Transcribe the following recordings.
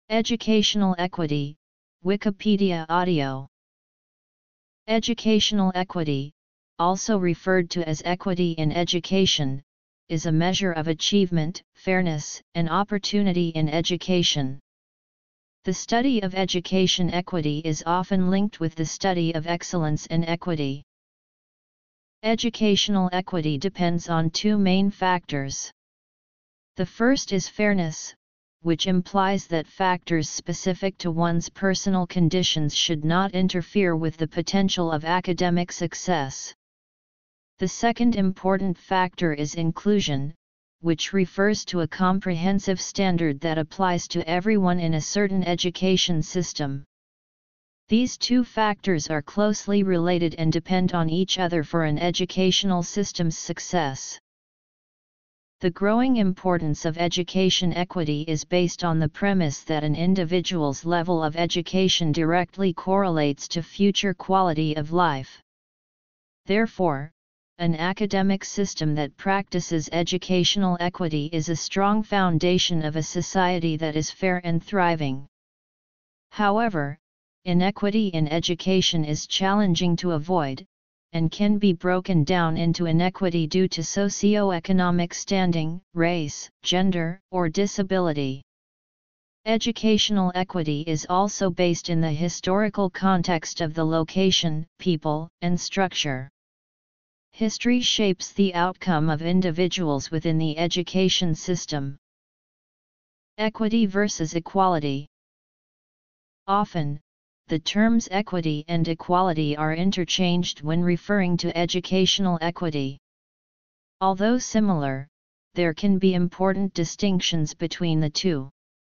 Educational equity, Wikipedia audio. Educational equity, also referred to as equity in education, is a measure of achievement, fairness, and opportunity in education. The study of education equity is often linked with the study of excellence and equity. Educational equity depends on two main factors. The first is fairness, which implies that factors specific to one's personal conditions should not interfere with the potential of academic success. The second important factor is inclusion, which refers to a comprehensive standard that applies to everyone in a certain education system. These two factors are closely related and depend on each other for an educational system's success. The growing importance of education equity is based on the premise that an individual's level of education directly correlates to future quality of life. Therefore, an academic system that practices educational equity is a strong foundation of a society that is fair and thriving. However, inequity in education is challenging to avoid, and can be broken down into inequity due to socio-economic standing, race, gender, or disability. Educational equity is also based in the historical context of the location, people, and structure. History shapes the outcome of individuals within the education system. Equity versus equality. Often, the terms equity and equality are interchanged when referring to educational equity. Although similar, there can be important distinctions between the two.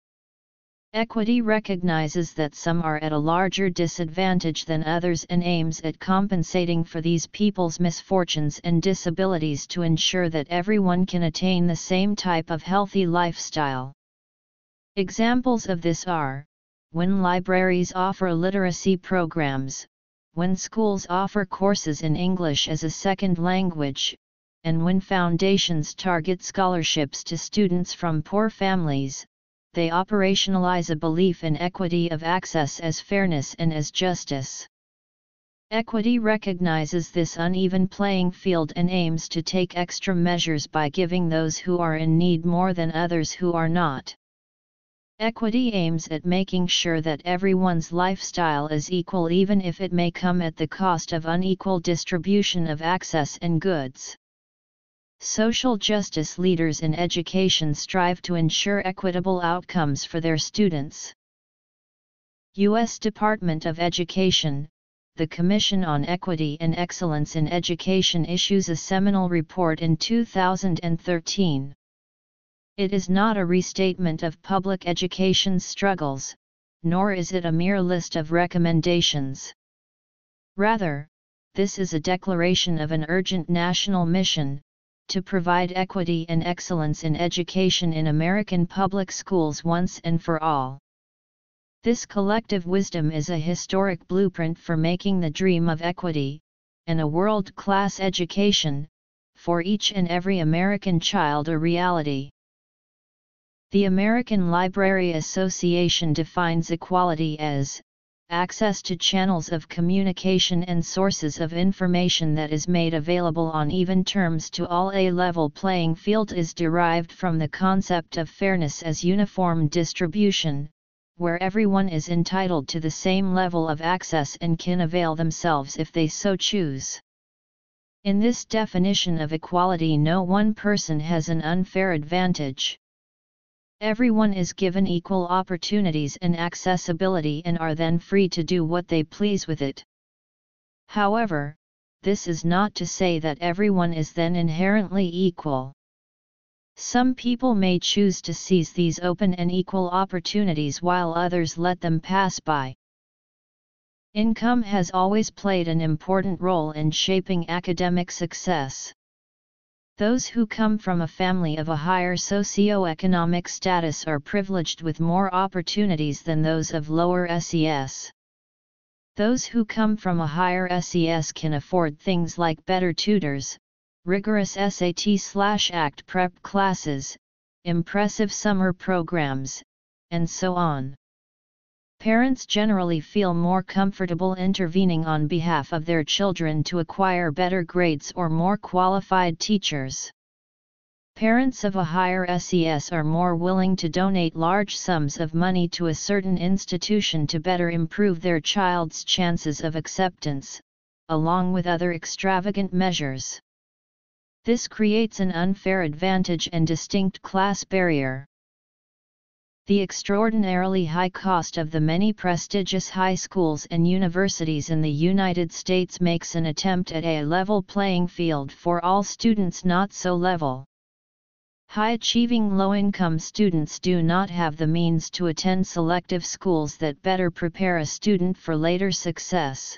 Equity recognizes that some are at a larger disadvantage than others and aims at compensating for these people's misfortunes and disabilities to ensure that everyone can attain the same type of healthy lifestyle. Examples of this are when libraries offer literacy programs, when schools offer courses in English as a second language, and when foundations target scholarships to students from poor families. They operationalize a belief in equity of access as fairness and as justice. Equity recognizes this uneven playing field and aims to take extra measures by giving those who are in need more than others who are not. Equity aims at making sure that everyone's lifestyle is equal even if it may come at the cost of unequal distribution of access and goods. Social justice leaders in education strive to ensure equitable outcomes for their students. U.S. Department of Education, the Commission on Equity and Excellence in Education issues a seminal report in 2013. It is not a restatement of public education's struggles, nor is it a mere list of recommendations. Rather, this is a declaration of an urgent national mission to provide equity and excellence in education in American public schools once and for all. This collective wisdom is a historic blueprint for making the dream of equity, and a world-class education, for each and every American child a reality. The American Library Association defines equality as access to channels of communication and sources of information that is made available on even terms to all. A level playing field is derived from the concept of fairness as uniform distribution, where everyone is entitled to the same level of access and can avail themselves if they so choose. In this definition of equality, no one person has an unfair advantage. Everyone is given equal opportunities and accessibility and are then free to do what they please with it. However, this is not to say that everyone is then inherently equal. Some people may choose to seize these open and equal opportunities while others let them pass by. Income has always played an important role in shaping academic success. Those who come from a family of a higher socio-economic status are privileged with more opportunities than those of lower SES. Those who come from a higher SES can afford things like better tutors, rigorous SAT/ACT prep classes, impressive summer programs, and so on. Parents generally feel more comfortable intervening on behalf of their children to acquire better grades or more qualified teachers. Parents of a higher SES are more willing to donate large sums of money to a certain institution to better improve their child's chances of acceptance, along with other extravagant measures. This creates an unfair advantage and distinct class barrier. The extraordinarily high cost of the many prestigious high schools and universities in the United States makes an attempt at a level playing field for all students not so level. High-achieving low-income students do not have the means to attend selective schools that better prepare a student for later success.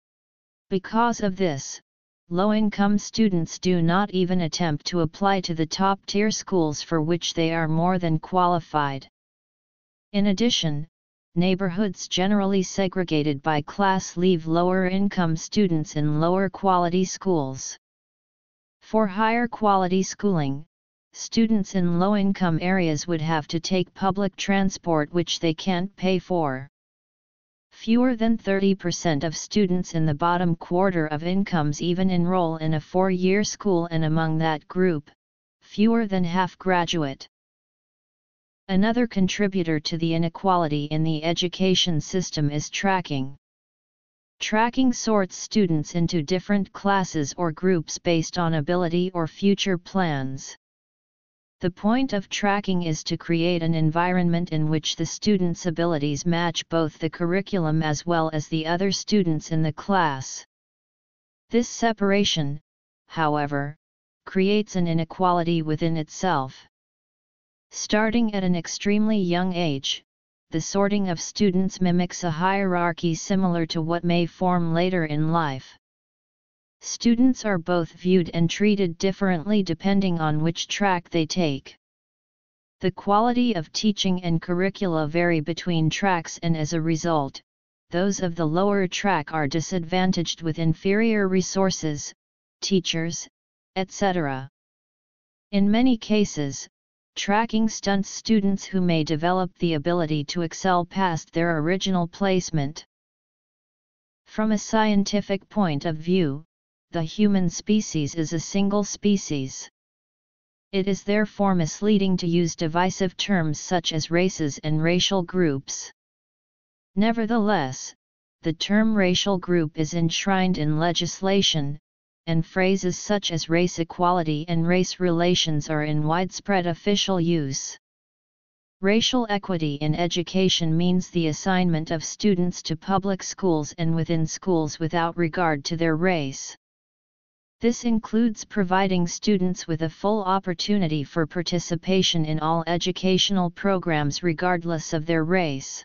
Because of this, low-income students do not even attempt to apply to the top-tier schools for which they are more than qualified. In addition, neighborhoods generally segregated by class leave lower-income students in lower-quality schools. For higher-quality schooling, students in low-income areas would have to take public transport which they can't pay for. Fewer than 30% of students in the bottom quarter of incomes even enroll in a 4-year school, and among that group, fewer than half graduate. Another contributor to the inequality in the education system is tracking. Tracking sorts students into different classes or groups based on ability or future plans. The point of tracking is to create an environment in which the students' abilities match both the curriculum as well as the other students in the class. This separation, however, creates an inequality within itself. Starting at an extremely young age, the sorting of students mimics a hierarchy similar to what may form later in life. Students are both viewed and treated differently depending on which track they take. The quality of teaching and curricula vary between tracks, and as a result, those of the lower track are disadvantaged with inferior resources, teachers, etc. In many cases, tracking stunts students who may develop the ability to excel past their original placement. From a scientific point of view, the human species is a single species. It is therefore misleading to use divisive terms such as races and racial groups. Nevertheless, the term racial group is enshrined in legislation, and phrases such as race equality and race relations are in widespread official use. Racial equity in education means the assignment of students to public schools and within schools without regard to their race. This includes providing students with a full opportunity for participation in all educational programs regardless of their race.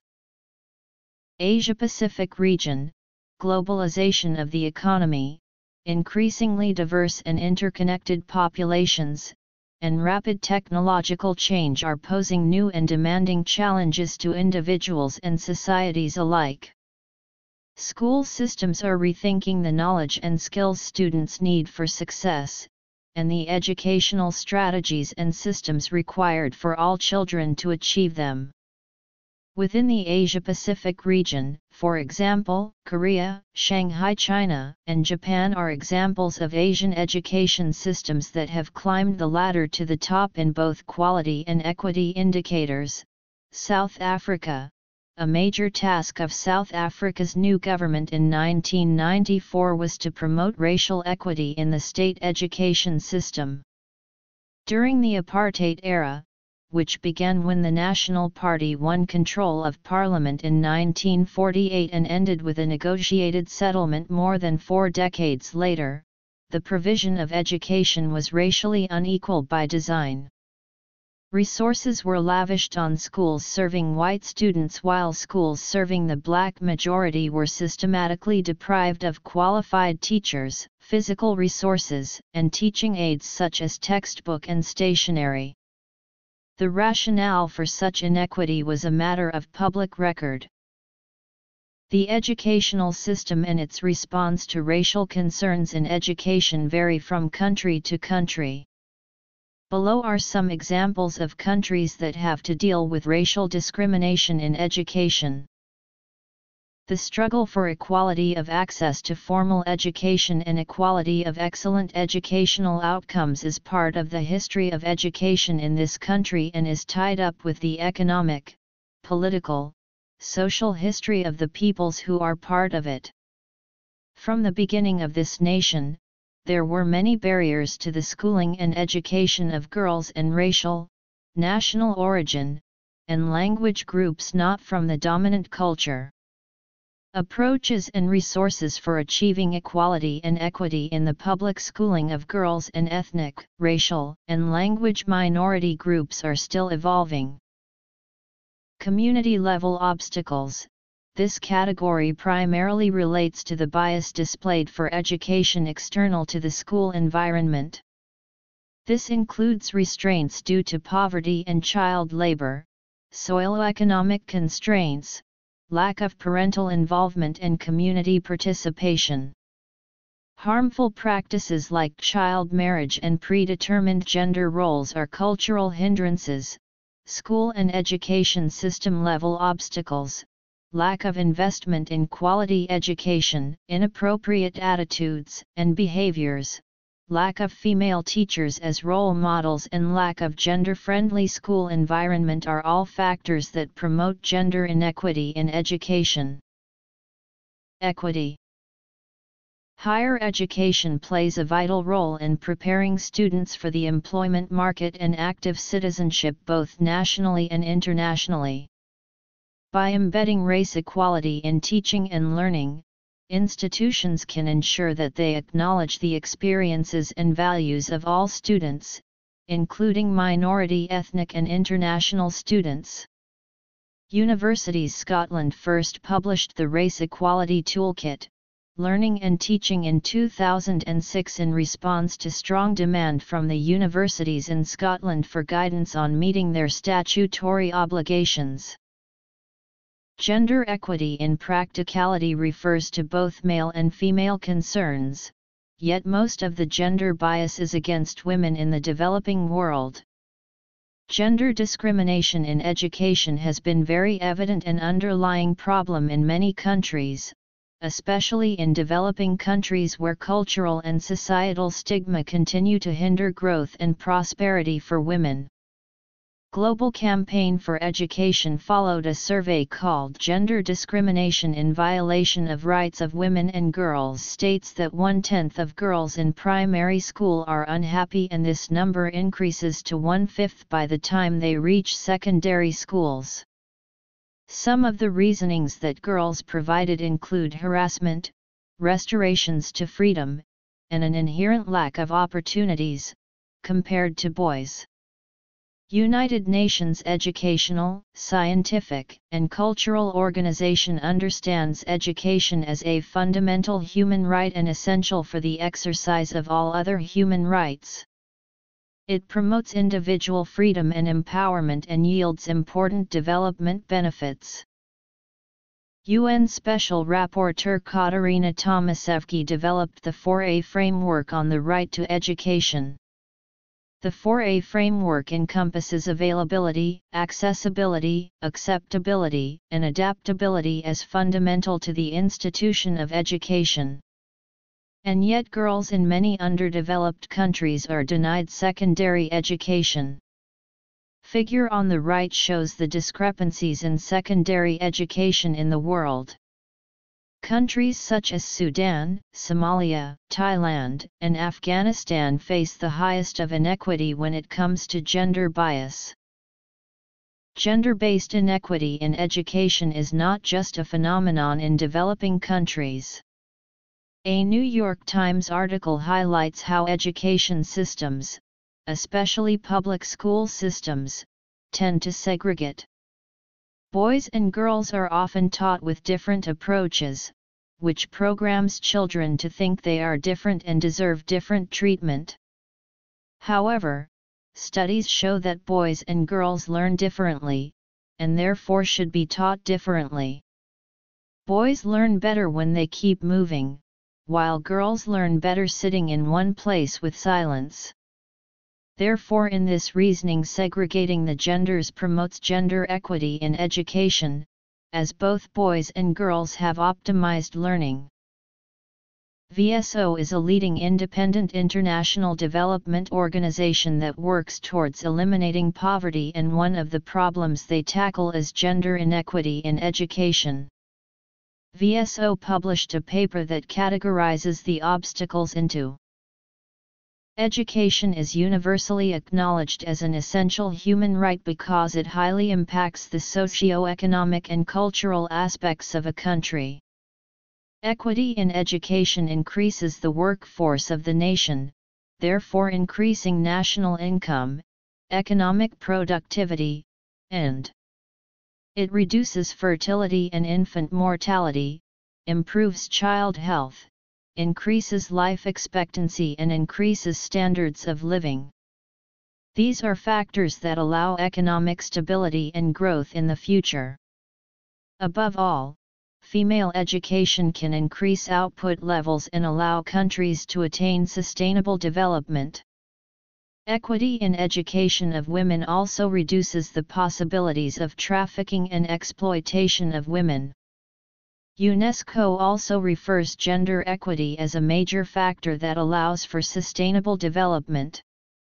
Asia-Pacific region, globalization of the economy, increasingly diverse and interconnected populations, and rapid technological change are posing new and demanding challenges to individuals and societies alike. School systems are rethinking the knowledge and skills students need for success, and the educational strategies and systems required for all children to achieve them. Within the Asia-Pacific region, for example, Korea, Shanghai, China, and Japan are examples of Asian education systems that have climbed the ladder to the top in both quality and equity indicators. South Africa. A major task of South Africa's new government in 1994 was to promote racial equity in the state education system. During the apartheid era, which began when the National Party won control of parliament in 1948 and ended with a negotiated settlement more than 4 decades later, the provision of education was racially unequal by design. Resources were lavished on schools serving white students while schools serving the black majority were systematically deprived of qualified teachers, physical resources, and teaching aids such as textbook and stationery. The rationale for such inequity was a matter of public record. The educational system and its response to racial concerns in education vary from country to country. Below are some examples of countries that have to deal with racial discrimination in education. The struggle for equality of access to formal education and equality of excellent educational outcomes is part of the history of education in this country and is tied up with the economic, political, social history of the peoples who are part of it. From the beginning of this nation, there were many barriers to the schooling and education of girls and racial, national origin, and language groups not from the dominant culture. Approaches and resources for achieving equality and equity in the public schooling of girls and ethnic, racial, and language minority groups are still evolving. Community-level obstacles. This category primarily relates to the bias displayed for education external to the school environment. This includes restraints due to poverty and child labor, socio-economic constraints, lack of parental involvement and community participation. Harmful practices like child marriage and predetermined gender roles are cultural hindrances, school and education system level obstacles, lack of investment in quality education, inappropriate attitudes and behaviors, lack of female teachers as role models and lack of gender-friendly school environment are all factors that promote gender inequity in education. Equity. Higher education plays a vital role in preparing students for the employment market and active citizenship both nationally and internationally. By embedding race equality in teaching and learning, institutions can ensure that they acknowledge the experiences and values of all students, including minority ethnic and international students. Universities Scotland first published the Race Equality Toolkit, Learning and Teaching in 2006 in response to strong demand from the universities in Scotland for guidance on meeting their statutory obligations. Gender equity in practicality refers to both male and female concerns, yet most of the gender bias is against women in the developing world. Gender discrimination in education has been very evident and underlying problem in many countries, especially in developing countries where cultural and societal stigma continue to hinder growth and prosperity for women. Global Campaign for Education followed a survey called Gender Discrimination in Violation of Rights of Women and Girls states that 1/10 of girls in primary school are unhappy and this number increases to 1/5 by the time they reach secondary schools. Some of the reasonings that girls provided include harassment, restorations to freedom, and an inherent lack of opportunities, compared to boys. United Nations Educational, Scientific, and Cultural Organization understands education as a fundamental human right and essential for the exercise of all other human rights. It promotes individual freedom and empowerment and yields important development benefits. UN Special Rapporteur Katarina Tomasevsky developed the 4A framework on the right to education. The 4A framework encompasses availability, accessibility, acceptability, and adaptability as fundamental to the institution of education. And yet girls in many underdeveloped countries are denied secondary education. Figure on the right shows the discrepancies in secondary education in the world. Countries such as Sudan, Somalia, Thailand, and Afghanistan face the highest of inequity when it comes to gender bias. Gender-based inequity in education is not just a phenomenon in developing countries. A New York Times article highlights how education systems, especially public school systems, tend to segregate. Boys and girls are often taught with different approaches, which programs children to think they are different and deserve different treatment. However, studies show that boys and girls learn differently, and therefore should be taught differently. Boys learn better when they keep moving, while girls learn better sitting in one place with silence. Therefore, in this reasoning, segregating the genders promotes gender equity in education, as both boys and girls have optimized learning. VSO is a leading independent international development organization that works towards eliminating poverty, and one of the problems they tackle is gender inequity in education. VSO published a paper that categorizes the obstacles into: education is universally acknowledged as an essential human right because it highly impacts the socio-economic and cultural aspects of a country. Equity in education increases the workforce of the nation, therefore increasing national income, economic productivity, and it reduces fertility and infant mortality, improves child health, increases life expectancy and increases standards of living. These are factors that allow economic stability and growth in the future. Above all, female education can increase output levels and allow countries to attain sustainable development. Equity in education of women also reduces the possibilities of trafficking and exploitation of women. UNESCO also refers gender equity as a major factor that allows for sustainable development.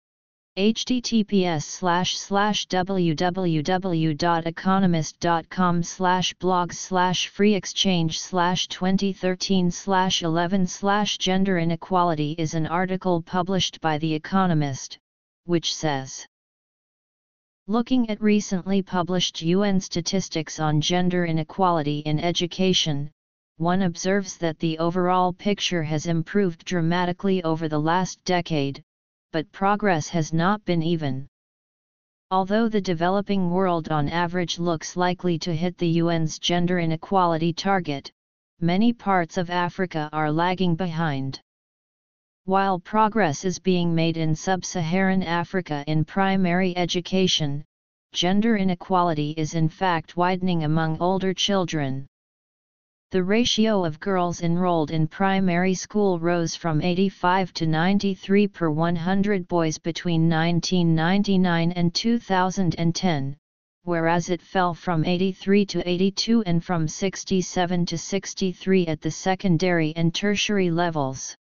https://www.economist.com/blogs/free-exchange/2013/11/gender inequality is an article published by The Economist, which says, looking at recently published UN statistics on gender inequality in education, one observes that the overall picture has improved dramatically over the last decade, but progress has not been even. Although the developing world on average looks likely to hit the UN's gender inequality target, many parts of Africa are lagging behind. While progress is being made in sub-Saharan Africa in primary education, gender inequality is in fact widening among older children. The ratio of girls enrolled in primary school rose from 85 to 93 per 100 boys between 1999 and 2010, whereas it fell from 83 to 82 and from 67 to 63 at the secondary and tertiary levels.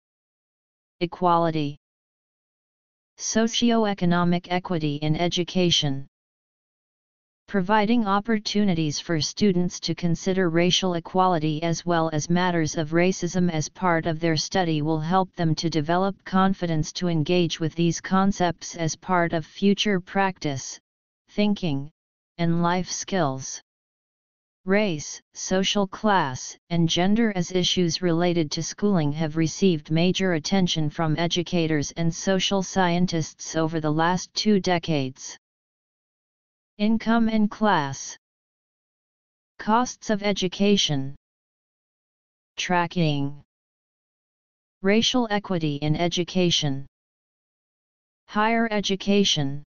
Equality. Socioeconomic equity in education. Providing opportunities for students to consider racial equality as well as matters of racism as part of their study will help them to develop confidence to engage with these concepts as part of future practice, thinking, and life skills. Race, social class, and gender as issues related to schooling have received major attention from educators and social scientists over the last 2 decades. Income and class. Costs of education. Tracking. Racial equity in education. Higher education.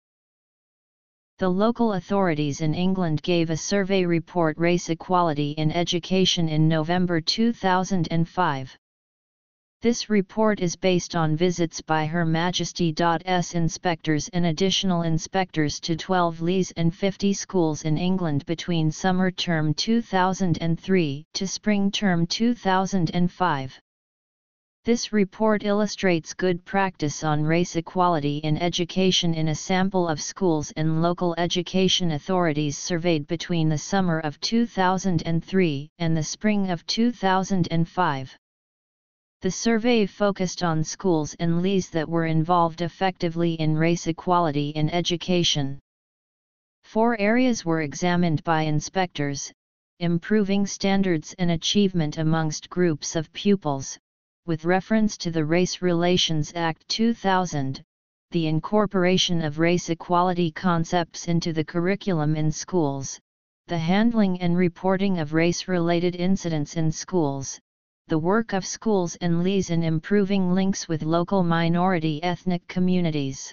The local authorities in England gave a survey report Race Equality in Education in November 2005. This report is based on visits by Her Majesty's inspectors and additional inspectors to 12 LEAs and 50 schools in England between summer term 2003 to spring term 2005. This report illustrates good practice on race equality in education in a sample of schools and local education authorities surveyed between the summer of 2003 and the spring of 2005. The survey focused on schools and LEAs that were involved effectively in race equality in education. 4 areas were examined by inspectors: improving standards and achievement amongst groups of pupils, with reference to the Race Relations Act 2000, the incorporation of race equality concepts into the curriculum in schools, the handling and reporting of race-related incidents in schools, the work of schools and LEAs in improving links with local minority ethnic communities.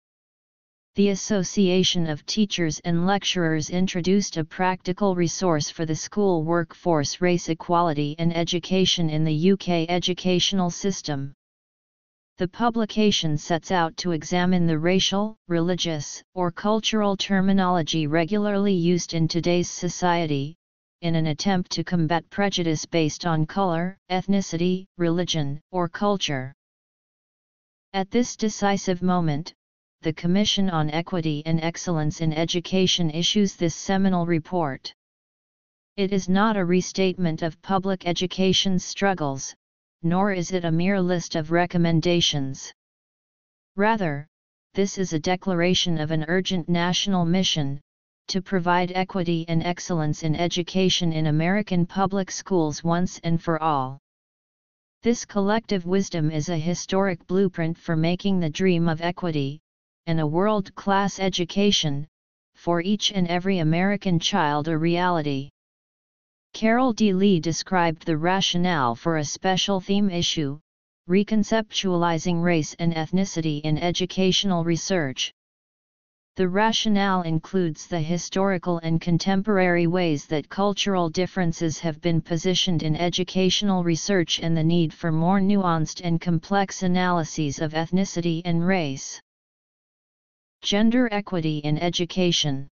The Association of Teachers and Lecturers introduced a practical resource for the school workforce: Race Equality and Education in the UK Educational System. The publication sets out to examine the racial, religious, or cultural terminology regularly used in today's society, in an attempt to combat prejudice based on color, ethnicity, religion, or culture. At this decisive moment, the Commission on Equity and Excellence in Education issues this seminal report. It is not a restatement of public education's struggles, nor is it a mere list of recommendations. Rather, this is a declaration of an urgent national mission, to provide equity and excellence in education in American public schools once and for all. This collective wisdom is a historic blueprint for making the dream of equity, and a world-class education, for each and every American child a reality. Carol D. Lee described the rationale for a special theme issue, Reconceptualizing Race and Ethnicity in Educational Research. The rationale includes the historical and contemporary ways that cultural differences have been positioned in educational research and the need for more nuanced and complex analyses of ethnicity and race. Gender equity in education.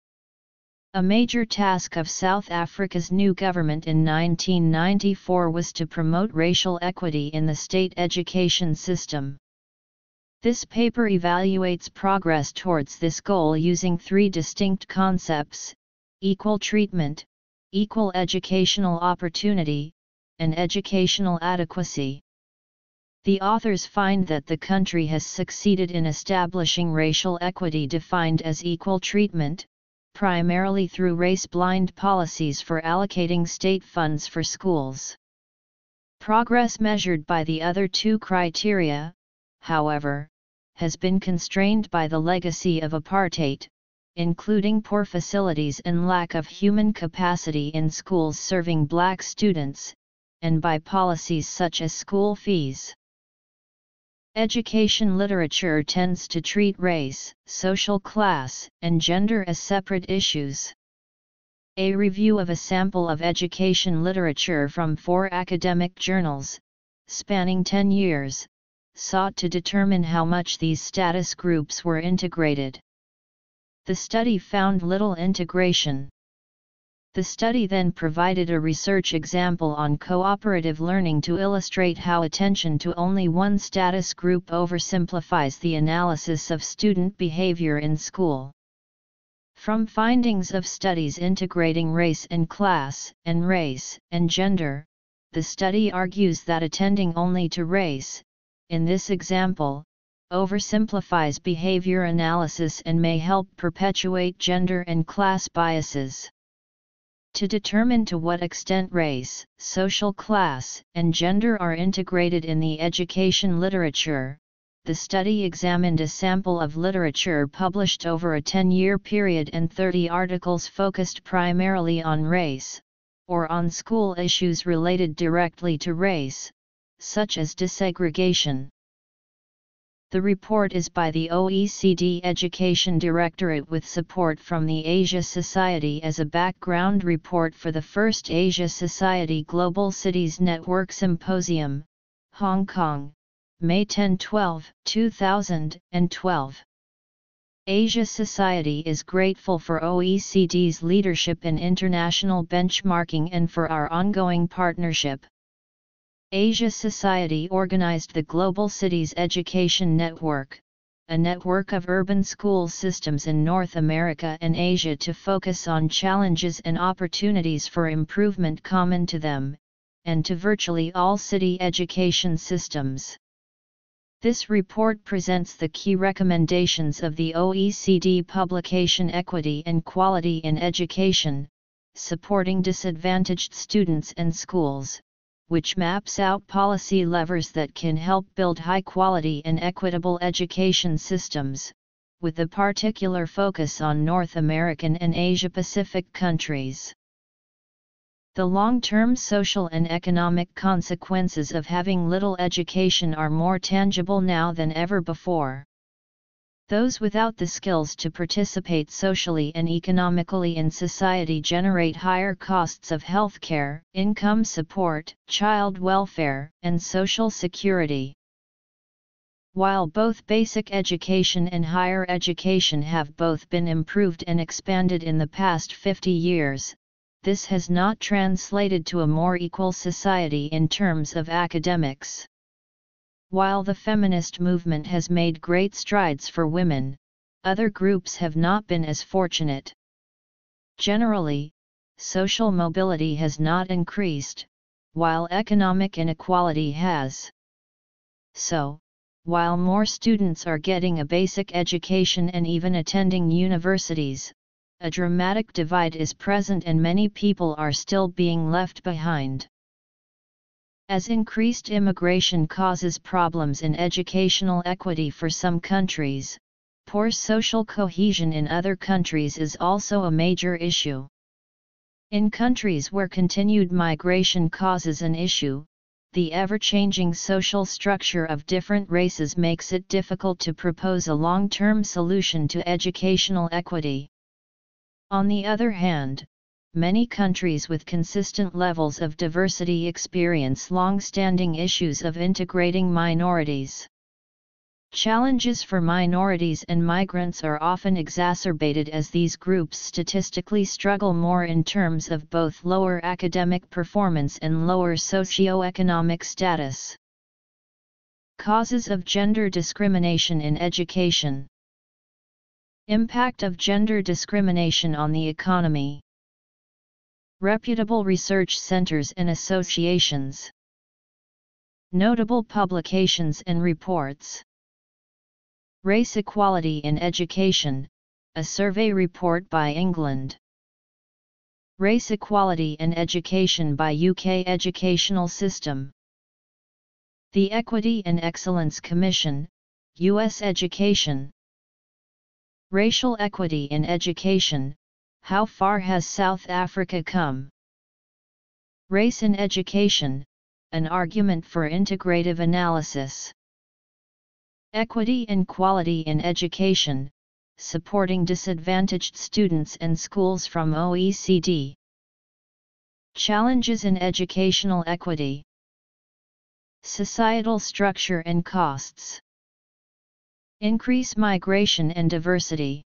A major task of South Africa's new government in 1994 was to promote racial equity in the state education system. This paper evaluates progress towards this goal using three distinct concepts: equal treatment, equal educational opportunity, and educational adequacy. The authors find that the country has succeeded in establishing racial equity defined as equal treatment, primarily through race-blind policies for allocating state funds for schools. Progress measured by the other two criteria, however, has been constrained by the legacy of apartheid, including poor facilities and lack of human capacity in schools serving black students, and by policies such as school fees. Education literature tends to treat race, social class, and gender as separate issues. A review of a sample of education literature from 4 academic journals, spanning 10 years, sought to determine how much these status groups were integrated. The study found little integration. The study then provided a research example on cooperative learning to illustrate how attention to only one status group oversimplifies the analysis of student behavior in school. From findings of studies integrating race and class, and race and gender, the study argues that attending only to race, in this example, oversimplifies behavior analysis and may help perpetuate gender and class biases. To determine to what extent race, social class, and gender are integrated in the education literature, the study examined a sample of literature published over a 10-year period and 30 articles focused primarily on race, or on school issues related directly to race, such as desegregation. The report is by the OECD Education Directorate with support from the Asia Society as a background report for the first Asia Society Global Cities Network Symposium, Hong Kong, May 10-12, 2012. Asia Society is grateful for OECD's leadership in international benchmarking and for our ongoing partnership. Asia Society organized the Global Cities Education Network, a network of urban school systems in North America and Asia to focus on challenges and opportunities for improvement common to them, and to virtually all city education systems. This report presents the key recommendations of the OECD publication Equity and Quality in Education, Supporting Disadvantaged Students and Schools, which maps out policy levers that can help build high-quality and equitable education systems, with a particular focus on North American and Asia-Pacific countries. The long-term social and economic consequences of having little education are more tangible now than ever before. Those without the skills to participate socially and economically in society generate higher costs of healthcare, income support, child welfare, and social security. While both basic education and higher education have both been improved and expanded in the past 50 years, this has not translated to a more equal society in terms of academics. While the feminist movement has made great strides for women, other groups have not been as fortunate. Generally, social mobility has not increased, while economic inequality has. So, while more students are getting a basic education and even attending universities, a dramatic divide is present and many people are still being left behind. As increased immigration causes problems in educational equity for some countries, poor social cohesion in other countries is also a major issue. In countries where continued migration causes an issue, the ever-changing social structure of different races makes it difficult to propose a long-term solution to educational equity. On the other hand, many countries with consistent levels of diversity experience long-standing issues of integrating minorities. Challenges for minorities and migrants are often exacerbated as these groups statistically struggle more in terms of both lower academic performance and lower socioeconomic status. Causes of gender discrimination in education. Impact of gender discrimination on the economy. Reputable research centers and associations. Notable publications and reports. Race Equality in Education, a survey report by England. Race Equality in Education by UK Educational System. The Equity and Excellence Commission, US Education. Racial Equity in Education, how far has South Africa come? Race in Education, an argument for integrative analysis. Equity and Quality in Education, supporting disadvantaged students and schools from OECD. Challenges in educational equity. Societal structure and costs. Increase migration and diversity.